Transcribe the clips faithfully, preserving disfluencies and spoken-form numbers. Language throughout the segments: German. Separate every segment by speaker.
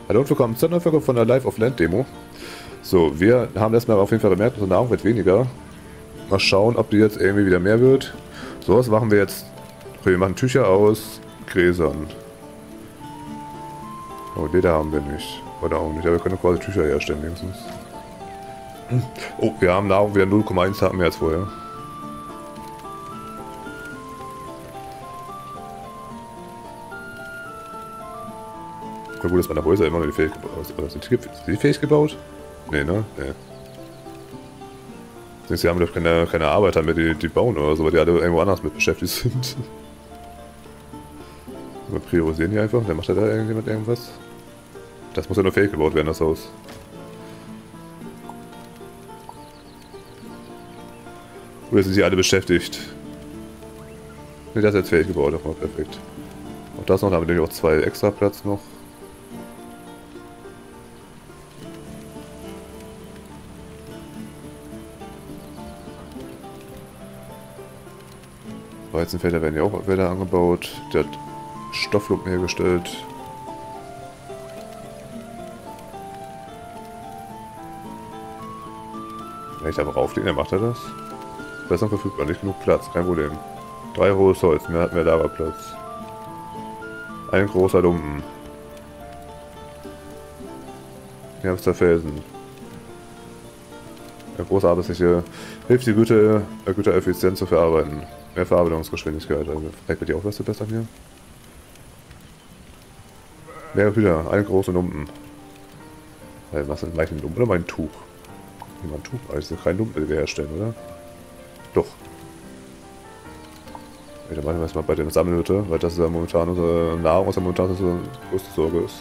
Speaker 1: Hallo und willkommen zur Neufolge von der Live of Land Demo. So, wir haben erstmal auf jeden Fall gemerkt, unsere Nahrung wird weniger. Mal schauen, ob die jetzt irgendwie wieder mehr wird. So, was machen wir jetzt? Okay, wir machen Tücher aus Gräsern. Oh, Leder haben wir nicht. Oder auch nicht, aber wir können quasi Tücher herstellen wenigstens. Oh, wir haben Nahrung wieder null Komma eins mehr als vorher. Na gut, dass meine Häuser immer noch die fähig gebaut oder sind die, sind die fähig gebaut? Nee, ne? Nee. Sie haben doch keine, keine Arbeiter mehr, die, die bauen oder so, weil die alle irgendwo anders mit beschäftigt sind. Wir priorisieren hier einfach. Wer macht da irgendjemand irgendwas? Das muss ja nur fähig gebaut werden, das Haus. Oder sind sie alle beschäftigt? Ne, das ist jetzt fähig gebaut, das war perfekt. Auch das noch, da haben wir nämlich auch zwei extra Platz noch. Weizenfelder werden ja auch Wälder angebaut. Der hat Stofflumpen hergestellt. Wenn ich da mal rauflegen, dann macht er das. Besser verfügbar, nicht genug Platz, kein Problem. Drei hohes Holz, mehr hat mehr Lagerplatz. Ein großer Lumpen. Hier haben wir Felsen. Eine große Arbeitsfläche hilft die Güter, äh, Güter effizient zu verarbeiten. Mehr Verarbeitungsgeschwindigkeit, also vielleicht wird die auch was verbessern hier. Mehr Hüter, einen großen Lumpen. Äh, was ist gleich ein Lumpen oder mein Tuch? Hier mein Tuch, also kein Lumpen, den wir herstellen, oder? Doch. Ja, dann machen wir erstmal bei den Sammelhütte, weil das ist ja momentan unsere Nahrung, was ja momentan unsere größte Sorge ist.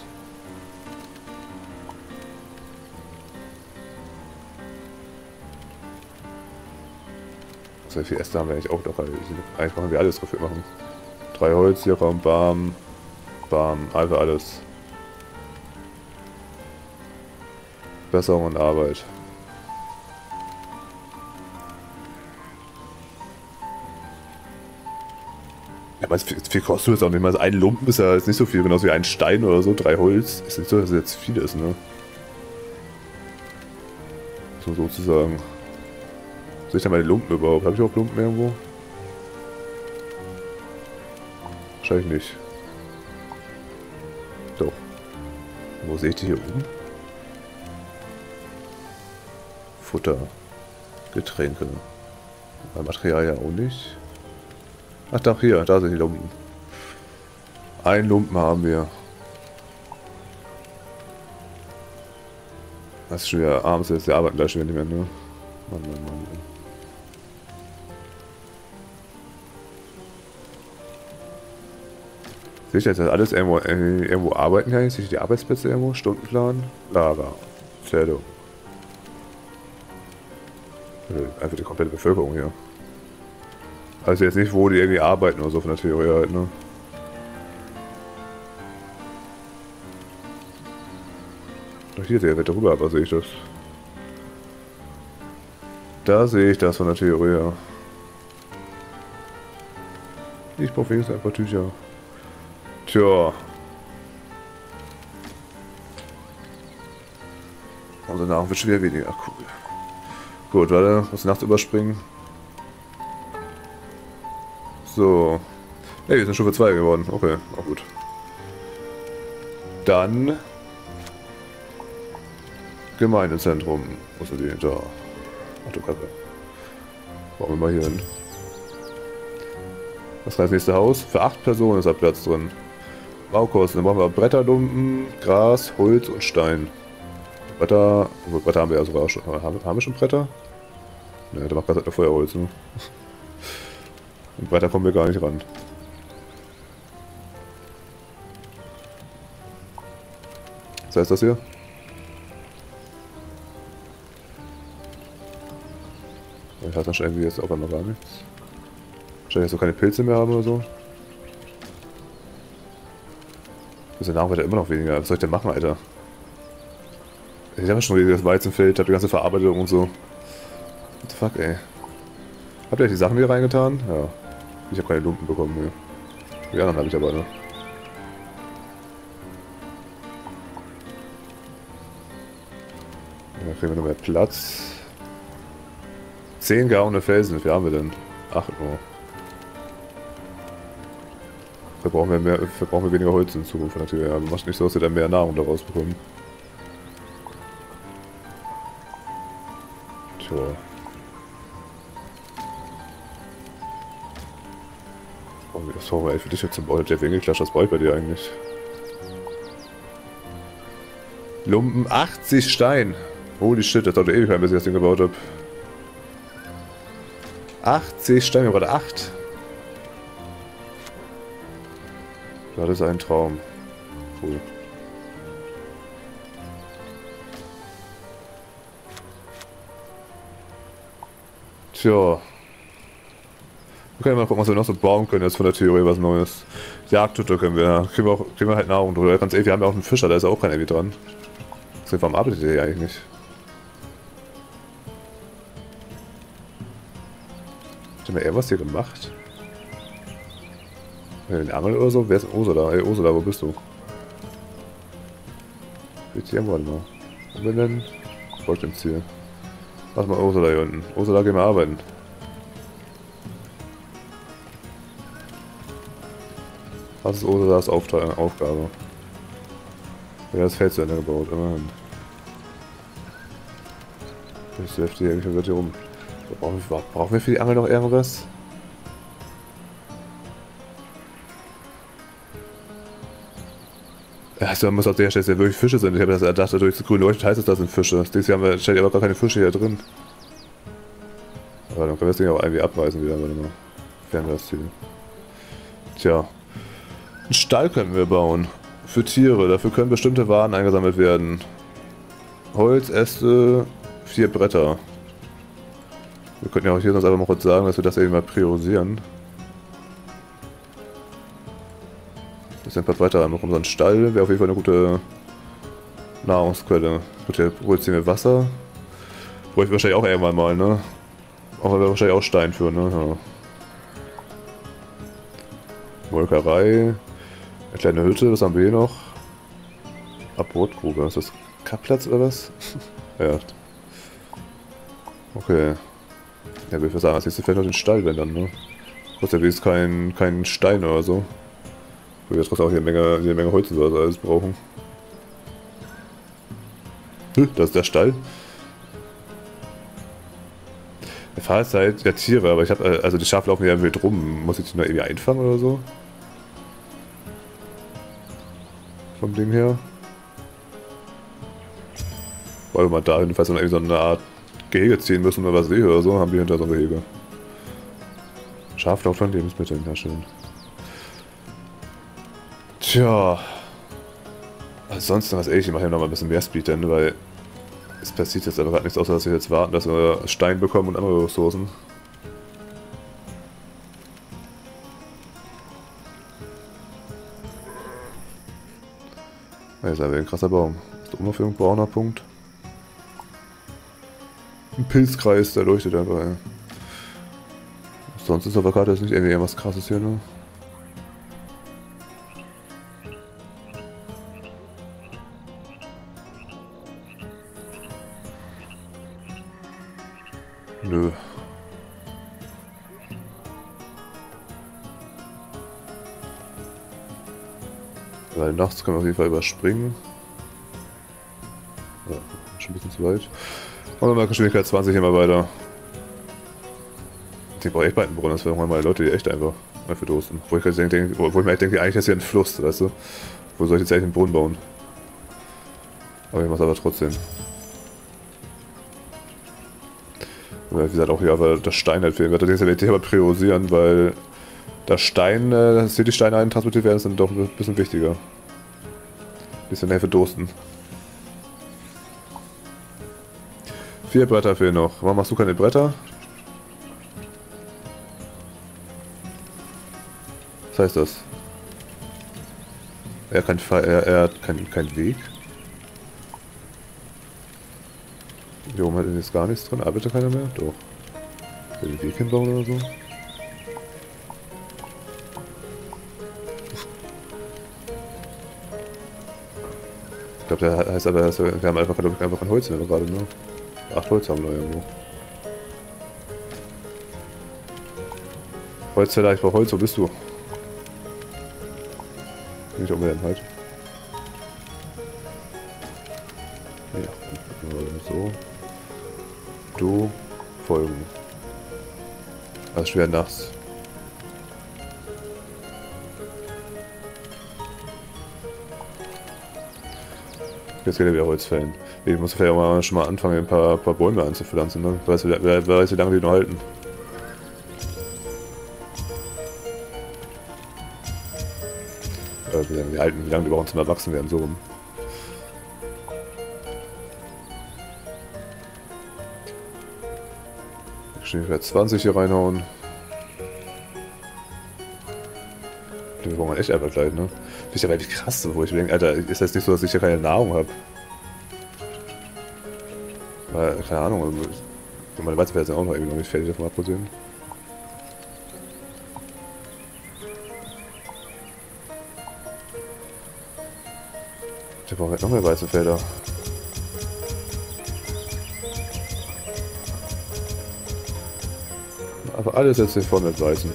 Speaker 1: So viel Äste haben wir eigentlich auch noch, also eigentlich machen wir alles dafür machen. Drei Holz, hier kommt Bam, Bam, einfach alles. Besserung und Arbeit. Ja, aber viel, viel kostet es auch nicht mal. Also ein Lumpen ist ja jetzt nicht so viel, genauso wie ein Stein oder so, drei Holz. Ist nicht so, dass es jetzt viel ist, ne? So sozusagen. Sehe ich da meine Lumpen überhaupt? Habe ich auch Lumpen irgendwo? Wahrscheinlich nicht. Doch. Wo sehe ich die hier oben? Futter. Getränke. Material ja auch nicht. Ach doch, hier, da sind die Lumpen. Ein Lumpen haben wir. Das ist schon wieder abends, jetzt wir arbeiten gleich schon wieder nicht mehr, ne? Mann, Mann, Mann. Sehe ich jetzt alles irgendwo, irgendwo arbeiten kann? Sehe ich die Arbeitsplätze irgendwo? Stundenplan? Lager. Zählung. Einfach die komplette Bevölkerung hier. Also jetzt nicht, wo die irgendwie arbeiten oder so von der Theorie halt, ne? Doch hier sehe ich drüber, aber sehe ich das. Da sehe ich das von der Theorie, ja. Ich brauche wenigstens ein paar Tücher. Tja. Unsere Nahrung wird schon wieder weniger. Ach, cool. Gut, warte, muss nachts überspringen. So. Hey, wir sind Stufe zwei geworden. Okay, auch gut. Dann. Gemeindezentrum. Wo sind die? Da. Ach du Kacke. Bauen wir mal hier hin. Was ist das nächste Haus? Für acht Personen ist da Platz drin. Baukosten. Dann brauchen wir Bretterlumpen, Gras, Holz und Stein. Bretter. Obwohl, Bretter haben wir ja sogar schon. Haben, haben wir schon Bretter? Ne, der macht gerade Feuerholz, ne? Und weiter kommen wir gar nicht ran. Was heißt das hier? Ich hatte wahrscheinlich jetzt auf einmal gar nichts. Wahrscheinlich so keine Pilze mehr haben oder so. Diese Nahrung wird ja immer noch weniger. Was soll ich denn machen, Alter? Ich habe schon das Weizenfeld, habe die ganze Verarbeitung und so. What the fuck, ey. Habt ihr die Sachen hier reingetan? Ja. Ich habe keine Lumpen bekommen, ne. Die anderen habe ich aber, ne. Dann kriegen wir noch mehr Platz. zehn gehauene Felsen, wie viel haben wir denn? acht nur. Verbrauchen wir, mehr, verbrauchen wir weniger Holz in Zukunft natürlich. Aber macht nicht so, dass wir dann mehr Nahrung daraus bekommen. Tja. Was brauchen wir eigentlich für dich jetzt zum Bau? Der Winkelklatsch, was brauche ich bei dir eigentlich? Lumpen, achtzig Stein. Holy shit, das dauert ewig, bis ich das Ding gebaut habe. achtzig Stein, wir haben gerade acht. Das ist ein Traum. Cool. Tja. Wir können mal gucken, was wir noch so bauen können jetzt von der Theorie, was Neues. Jagdhütte können wir, kriegen wir, auch, kriegen wir halt Nahrung drüber. Ganz ehrlich, wir haben ja auch einen Fischer, da ist ja auch kein irgendwie dran. Warum arbeitet der hier eigentlich nicht? Hat der irgendwas hier gemacht? Den Angel oder so? Wer ist Ursula? Ey, Ursula, wo bist du? Jetzt hier irgendwo mal. Wo bin denn? Folgt dem Ziel. Lass mal Ursula hier unten. Ursula, geh mal arbeiten. Was ist Ursulas Auftrag, Aufgabe? Ja, das Feld zu Ende gebaut, immerhin. Ich sehe die irgendwie wird hier rum. Brauchen wir, brauchen wir für die Angel noch irgendwas? Ja, also man muss auf der Stelle ja wirklich Fische sind. Ich habe das gedacht, durch das grüne Leuchtet heißt es, das sind Fische. Dieses Jahr haben wir stellt aber gar keine Fische hier drin. Aber dann können wir das Ding auch irgendwie abreißen wieder, warte mal. Fern das Ziel. Tja. Einen Stall können wir bauen. Für Tiere. Dafür können bestimmte Waren eingesammelt werden. Holz, Äste, vier Bretter. Wir könnten ja auch hier sonst einfach mal kurz sagen, dass wir das eben mal priorisieren. Das ist ein paar weiter noch unseren Stall. Wäre auf jeden Fall eine gute Nahrungsquelle. Gut, hier holt wir Wasser. Brauche ich wahrscheinlich auch irgendwann mal, ne? Auch wir wahrscheinlich auch Stein für, ne? Ja. Molkerei. Eine kleine Hütte, was haben wir hier noch? Abbrotgrube. Ist das Kappplatz oder was? Ja. Okay. Ja, würde ich sagen, als nächstes fällt noch den Stall, wenn dann, ne? Kostet ja wenigstens kein, kein Stein oder so. Wir jetzt trotzdem auch hier eine Menge, hier eine Menge Holz und so alles brauchen. Hm, das ist der Stall. Der Fahrer ist halt ja Tiere, aber ich habe also die Schafe laufen ja wild rum. Muss ich die noch irgendwie einfangen oder so? Vom Ding her. Wollen wir mal dahin, falls wir noch irgendwie so eine Art Gehege ziehen müssen oder was sehe oder so, haben wir hinter so ein Gehege. Schaflauf von Lebensmitteln, ja schön. Tja. Ansonsten, was ehrlich, ich mache hier noch mal ein bisschen mehr Speed, denn, weil es passiert jetzt aber gerade nichts, außer dass wir jetzt warten, dass wir Stein bekommen und andere Ressourcen. Ja, ist aber ein krasser Baum. Ist da oben noch irgendein brauner Punkt? Ein Pilzkreis, der leuchtet einfach, ey. Sonst ist aber gerade nicht irgendwie irgendwas krasses hier, ne? Nö. Weil nachts können wir auf jeden Fall überspringen. Ja, schon ein bisschen zu weit. Und dann mal Geschwindigkeit zwanzig immer weiter. Ich brauche echt bald einen Brunnen, das wären mal Leute, die echt einfach mal verdursten. Wo ich, denke, wo ich mir echt denke, eigentlich ist hier ein Fluss, weißt du? Wo soll ich jetzt eigentlich einen Brunnen bauen? Aber ich mache es aber trotzdem. Wie gesagt, auch hier aber das Stein halt fehlen wird. Das werde ich aber priorisieren, weil das Stein, dass hier die Steine eintransportiert werden, ist dann doch ein bisschen wichtiger. Ein bisschen mehr verdursten. Vier Bretter fehlen noch. Warum machst du keine Bretter? Was heißt das? Er, kann, er, er hat keinen kein Weg. Hier oben hat jetzt gar nichts drin. Arbeitet keiner mehr? Doch. Will den Weg hinbauen oder so? Ich glaube, der heißt aber, dass wir, wir haben einfach, ich, einfach kein Holz mehr gerade, ne? Acht Holz haben wir irgendwo. Holzfäller, ich brauche Holz, wo bist du? Nicht unbedingt halt. Ja, so. Du folgen. Also schwer nachts. Jetzt geht er wieder Holz fällen. Ich muss vielleicht auch mal schon mal anfangen, ein paar, paar Bäume anzupflanzen, ne? Wer weiß, wer, wer weiß, wie lange die noch halten. Äh, wie lange die halten, wie lange die brauchen zum Erwachsen werden, so rum. Ich werde zwanzig hier reinhauen. Wir brauchen echt einfach gleich, ne? Das ist ja wirklich krass, wo ich denke, Alter, ist das nicht so, dass ich hier keine Nahrung habe? Weil, keine Ahnung, meine Weizenfelder sind auch noch irgendwie noch nicht fertig, davon abgesehen. Wir brauchen halt noch mehr Weizenfelder. Aber alles jetzt hier voll mit Weizen.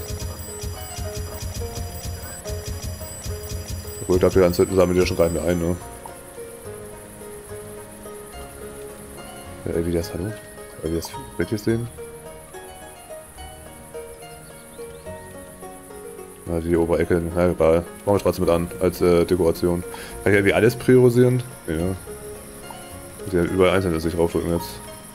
Speaker 1: Obwohl, ich glaube, die ganze Zeit sammeln die ja schon gar nicht mehr ein, ne? Ja, wie das, hallo? Weil wir das richtig sehen. Na, die Oberecke, na egal. Machen wir trotzdem mit an, als äh, Dekoration. Kann ich irgendwie alles priorisieren? Ja. Ich ja überall einzeln sich raufdrücken jetzt.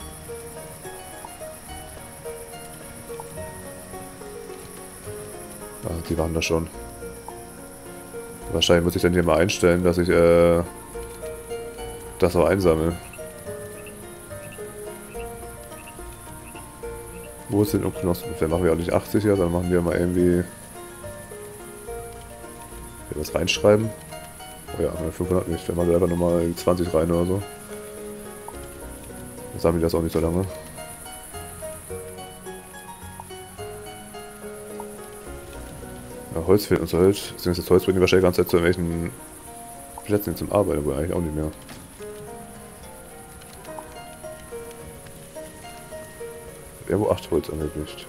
Speaker 1: Ah, die waren da schon. Wahrscheinlich muss ich dann hier mal einstellen, dass ich äh, das auch einsammle. Wo ist denn Knospen? Vielleicht machen wir auch nicht achtzig hier, dann machen wir mal irgendwie hier was reinschreiben. Oh ja, fünfhundert nicht, dann machen wir einfach nochmal zwanzig rein oder so. Dann sammeln wir das auch nicht so lange. Ja, Holz fehlt uns halt. Deswegen das Holz bringt die wahrscheinlich die ganze Zeit zu irgendwelchen Plätzen zum Arbeiten, aber eigentlich auch nicht mehr. Irgendwo acht Holz angeblich. Ja.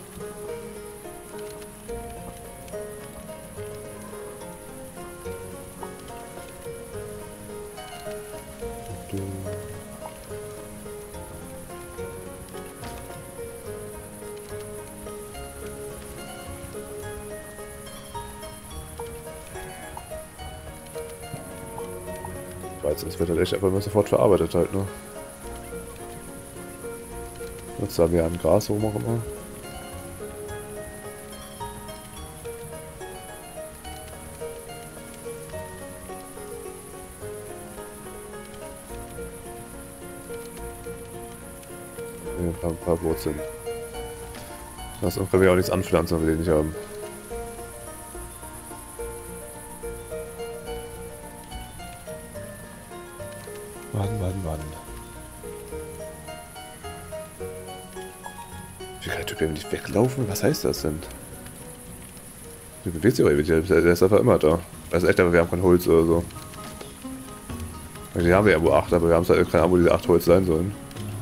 Speaker 1: Weizen, das wird halt echt einfach immer sofort verarbeitet halt, ne? Jetzt haben wir ein Gras, warum auch immer. Ja, ein, paar, ein paar Wurzeln. Das können wir auch nichts anpflanzen, wenn wir die nicht haben. Mann, Mann, Mann. Wie kann der Typ ja nicht weglaufen? Was heißt das denn? Der bewegt sich aber ewig, der ist einfach immer da. Also echt, aber wir haben kein Holz oder so. Die haben wir ja wohl acht, aber wir haben halt keine Ahnung, wo diese acht Holz sein sollen.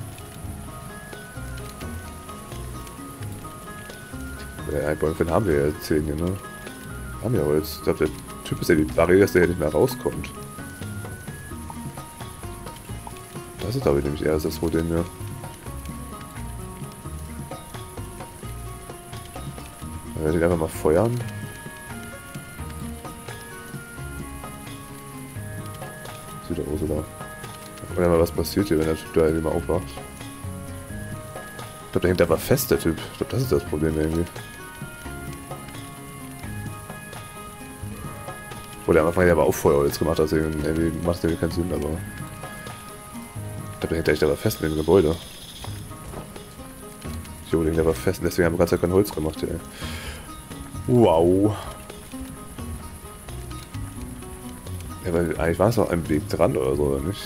Speaker 1: Ja, ein Bäumchen haben wir ja zehn hier, ne? Haben wir Holz. Ich glaube, der Typ ist ja die Barriere, dass der hier nicht mehr rauskommt. Das ist, glaube ich, nämlich eher das Problem hier. Dann werde ich einfach mal feuern. Sieht der Ursula. Wenn mal was passiert hier, wenn der Typ da irgendwie mal aufwacht. Ich glaube, der hängt aber fest, der Typ. Ich glaube, das ist das Problem irgendwie. Wo der am Anfang ja aber auch Feuerholz gemacht hat, deswegen irgendwie macht es irgendwie keinen Sinn, aber. Ich glaube, der hängt echt aber fest in dem Gebäude. Jo, der hängt aber fest, deswegen haben wir ganz kein Holz gemacht hier. Wow. Ja, weil eigentlich war es auch ein Weg dran oder so, oder nicht?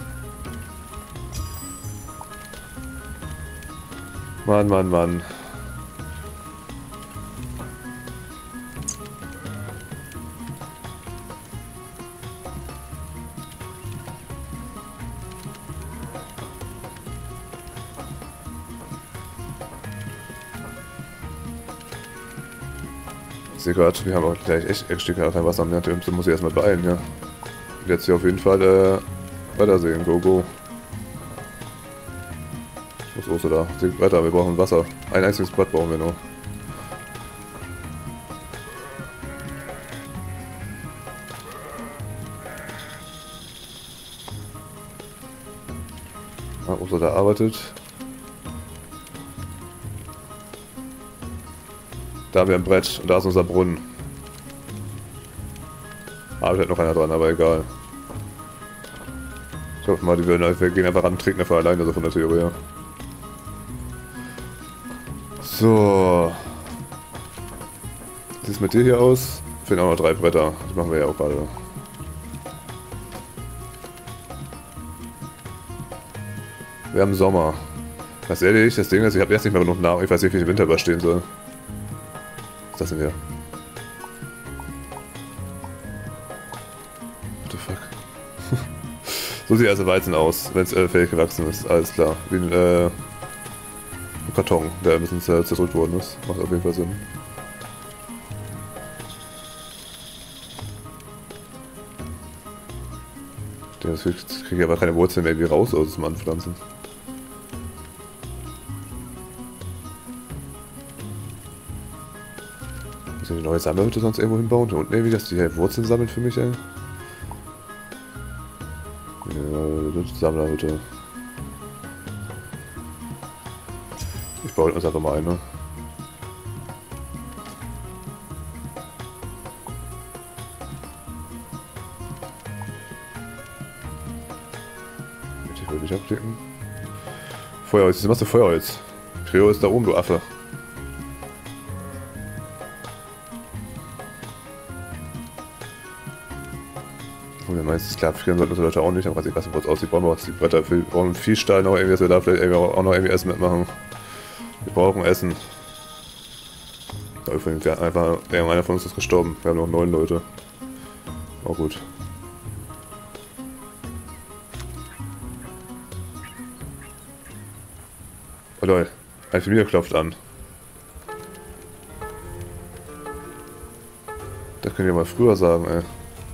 Speaker 1: Mann, Mann, Mann. sehe gerade, wir haben auch gleich echt ein Stück kein Wasser mehr. Da muss ich erstmal beeilen, ja. Und jetzt hier auf jeden Fall äh, weitersehen. Go, go. Was ist da? Seht weiter, wir brauchen Wasser. Ein einziges Blatt brauchen wir nur. Ah, Uso da arbeitet. Da haben wir ein Brett und da ist unser Brunnen. Arbeitet noch einer dran, aber egal. Ich hoffe mal, die würden, wir gehen einfach ran und trinken einfach alleine, so von der Theorie. So. Wie sieht es mit dir hier aus? Fehlen auch noch drei Bretter. Das machen wir ja auch gerade. Wir haben Sommer. Ganz ehrlich, das Ding ist, ich habe jetzt nicht mehr genug Nahrung. Ich weiß nicht, wie ich den Winter überstehen soll. Was ist das denn hier? What the fuck? So sieht also Weizen aus, wenn es äh, fähig gewachsen ist. Alles klar. Wie ein, äh, ein Karton, der ein bisschen zerdrückt worden ist. Macht auf jeden Fall Sinn. Das kriege ich aber keine Wurzeln mehr irgendwie raus aus dem Anpflanzen. Muss ich eine neue Sammelhütte sonst irgendwo hinbauen? Hier unten irgendwie, dass die hier Wurzeln sammeln für mich, ey. Ja, Sammlerhütte. Ich baue uns einfach mal eine. Ich will nicht abklicken. Feuerholz, wieso machst du Feuerholz? Trio ist da oben, du Affe. Und wenn meinst, klar, frieren sollten unsere Leute auch nicht, aber weiß ich, was es aussieht, brauchen wir auch die Bretter. Wir brauchen viel Stahl noch irgendwie, dass wir da vielleicht irgendwie auch noch irgendwie Essen mitmachen. Wir brauchen Essen. Da übrigens, einfach, einer von uns ist gestorben. Wir haben noch neun Leute. Oh gut. Oh lol, eine Familie klopft an. Das könnt ihr mal früher sagen, ey.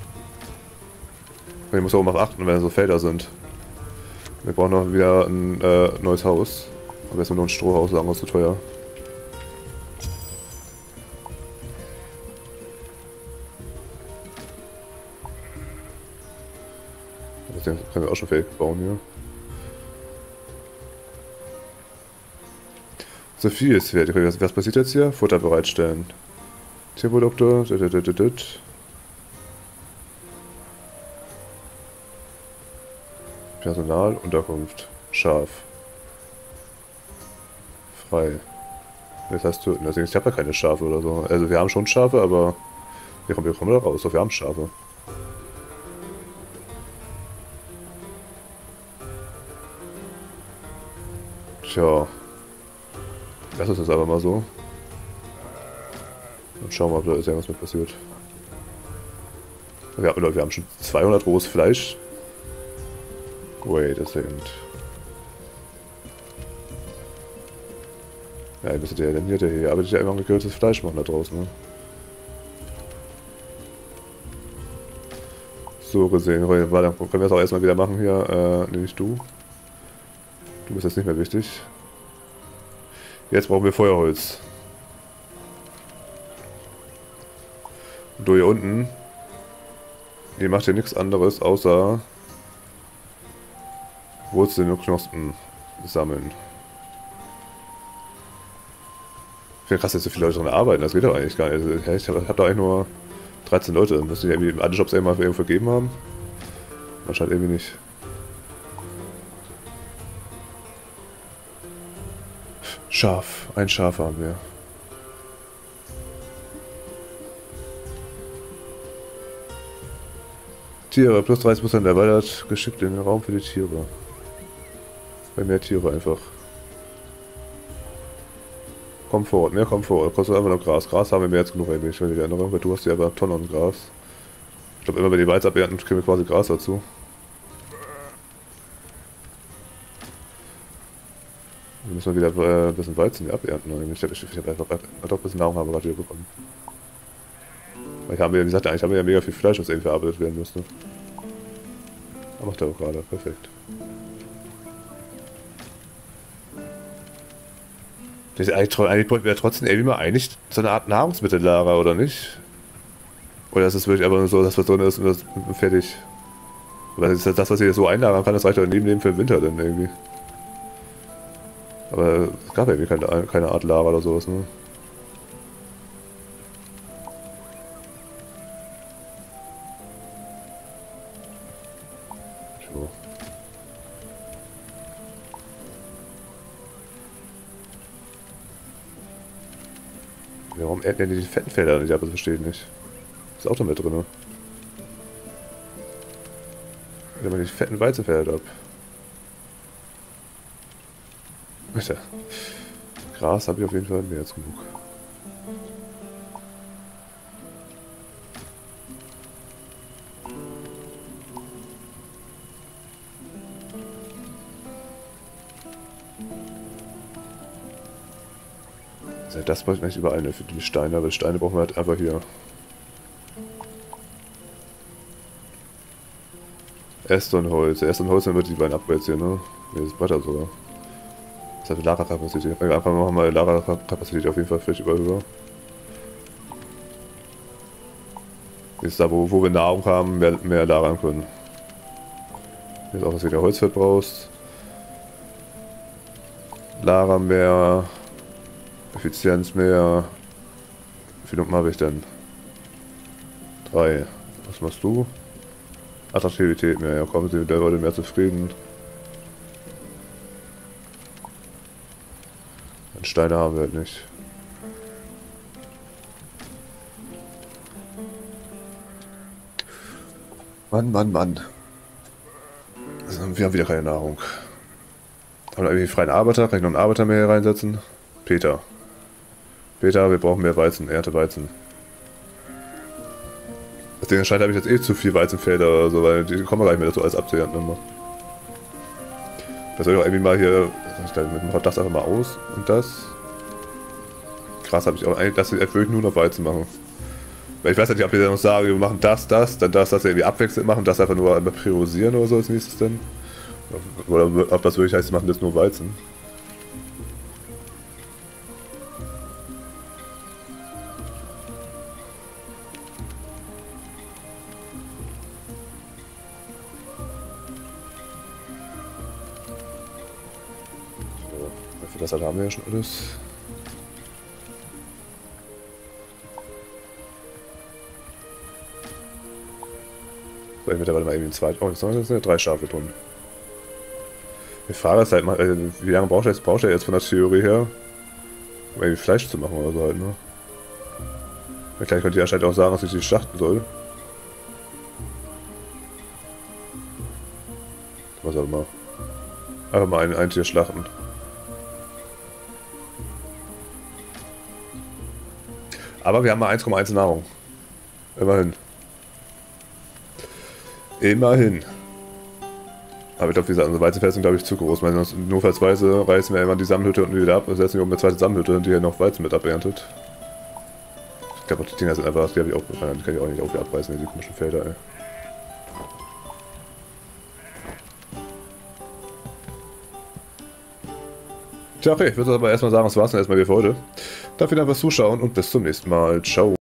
Speaker 1: Ich muss auch mal achten, wenn so Felder sind. Wir brauchen noch wieder ein äh, neues Haus. Aber erstmal nur ein Strohhaus, sagen wir, ist zu teuer. Das können wir auch schon fertig bauen hier. So viel ist fertig. Was passiert jetzt hier? Futter bereitstellen. Tierprodukte. Personal, Unterkunft, Schaf. Frei. Jetzt hast du. Also ich habe ja keine Schafe oder so. Also wir haben schon Schafe, aber wir kommen, wir kommen da raus. Doch wir haben Schafe. Tja. Lass uns das einfach mal so. Und schauen wir, ob da irgendwas mit passiert. Ja, oder wir haben schon zweihundert rohes Fleisch. Wait a second. Ja, ihr müsstet ja denn hier, der hier arbeitet ja immer gekühltes Fleisch machen da draußen, ne? So gesehen, weil dann können wir es auch erstmal wieder machen hier, äh, nicht du. Du bist jetzt nicht mehr wichtig. Jetzt brauchen wir Feuerholz. Und du hier unten, die macht hier nichts anderes außer Wurzeln und Knospen sammeln. Ich finde krass, dass so viele Leute dran arbeiten, das geht doch eigentlich gar nicht. Ich habe hab da eigentlich nur dreizehn Leute, müssen die irgendwie alle Jobs irgendwann irgendwo vergeben haben? Wahrscheinlich irgendwie nicht. Schaf, ein Schaf haben wir. Tiere, plus dreißig Prozent erweitert, geschickt in den Raum für die Tiere. Bei mehr Tiere einfach. Komfort, mehr Komfort, kostet einfach noch Gras. Gras haben wir mehr als genug eigentlich, wenn ich die andere, weil du hast ja aber Tonnen Gras. Ich glaube, immer wenn die Weizen abernten, kriegen wir quasi Gras dazu. Wir müssen mal wieder äh, ein bisschen Weizen abernten. Ich habe ich hab einfach doch ein bisschen Nahrung haben wir gerade wieder bekommen. Weil haben wir, wie gesagt, eigentlich haben wir ja mega viel Fleisch, was irgendwie verarbeitet werden müsste. Aber macht er auch gerade. Perfekt. Das ist eigentlich, eigentlich bräuchten wir ja trotzdem irgendwie mal eigentlich so eine Art Nahrungsmittellager, oder nicht? Oder ist es wirklich einfach nur so, dass was drin ist und das und fertig? Oder ist das, was ich hier so einlagern kann, das reicht doch neben dem für den Winter dann irgendwie. Aber es gab ja irgendwie keine, keine Art Lager oder sowas, ne? So. Warum ernten die die fetten Felder nicht ab? Das verstehe ich nicht. Ist auch da mit drin, ne? Wenn man die fetten Weizenfelder ab. Alter. Gras habe ich auf jeden Fall mehr als genug. Also das brauche ich eigentlich überall, ne, für die Steine, aber Steine brauchen wir halt einfach hier. Äste und Holz. Äste und Holz, dann wird die beiden Upgrades hier, ne? Ne, das Bretter sogar. Das hat Lagerkapazität. Einfach machen wir Lagerkapazität auf jeden Fall vielleicht überall höher. Jetzt da, wo, wo wir Nahrung haben, mehr, mehr lagern können. Hier ist auch, dass du wieder Holz verbrauchst. Lager mehr. Effizienz mehr. Wie viel habe ich denn? Drei. Was machst du? Attraktivität mehr. Ja, komm, sind die Leute mehr zufrieden. Und Steine haben wir halt nicht. Mann, Mann, Mann. Also, wir haben wieder keine Nahrung. Haben wir irgendwie freien Arbeiter? Kann ich noch einen Arbeiter mehr hier reinsetzen? Peter. Peter, wir brauchen mehr Weizen. Ernte Weizen. Das Ding scheint, habe ich jetzt eh zu viel Weizenfelder oder so, weil die kommen gar nicht mehr dazu, alles abzuernten immer. Das soll ich auch irgendwie mal hier. Ich mache das einfach mal aus und das. Krass, habe ich auch eigentlich, das würde ich nur noch Weizen machen. Weil ich weiß nicht, ob wir dann noch sagen, wir machen das, das, dann das, das irgendwie abwechselnd machen, das einfach nur einmal priorisieren oder so als nächstes dann. Oder ob das wirklich heißt, wir machen das nur Weizen. So, für das halt haben wir ja schon alles. So, ich mittlerweile mal irgendwie zwei. Oh, jetzt sind ja drei Schafe drin. Die Frage ist halt mal, äh, wie lange braucht er jetzt, braucht er jetzt von der Theorie her, um irgendwie Fleisch zu machen oder so halt, ne? Ja, klar, ich könnte ja anscheinend auch sagen, dass ich die schlachten soll. Was auch immer. Einfach mal ein, ein Tier schlachten. Aber wir haben mal eins Komma eins Nahrung. Immerhin. Immerhin. Aber ich glaube, diese also Weizenfelder sind, glaube ich, zu groß. Weil sonst notfallsweise reißen wir irgendwann die Sammelhütte unten wieder ab und setzen wir um eine zweite Sammelhütte, die hier noch Weizen mit aberntet. Ich glaube, die Dinger sind einfach, die habe ich auch, die kann ich auch nicht auch wieder abreißen, diese komischen Felder, ey. Tja, okay, ich würde aber erstmal sagen, das war's dann erstmal hier für heute. Danke wieder fürs Zuschauen und bis zum nächsten Mal. Ciao.